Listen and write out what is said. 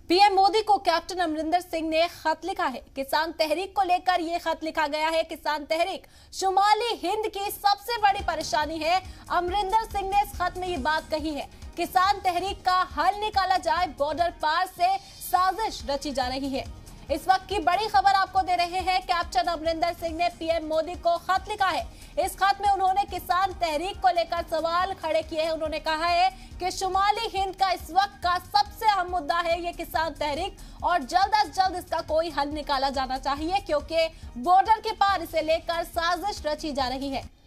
PM Modi को captain Amarinder Singh ने खत लिखा है। किसान तहरीक को लेकर यह खत लिखा गया है। किसान तहरीक शुमाली हिंद की सबसे बड़ी परेशानी है। अमरिंदर सिंह ने इस खत में ये बात कही है। किसान तहरीक का हल निकाला जाए, बॉर्डर पार से साजिश रची जा रही है। इस वक्त की बड़ी खबर आपको दे रहे हैं। कैप्टन अमरिंदर सिंह ने पीएम मोदी को खत लिखा है। इस खत में उन्होंने किसान तहरीक को लेकर सवाल खड़े किए हैं। उन्होंने कहा है कि शुमाली हिंद का इस वक्त का सबसे अहम मुद्दा है ये किसान तहरीक और जल्द अज जल्द इसका कोई हल निकाला जाना चाहिए, क्योंकि बॉर्डर के पार इसे लेकर साजिश रची जा रही है।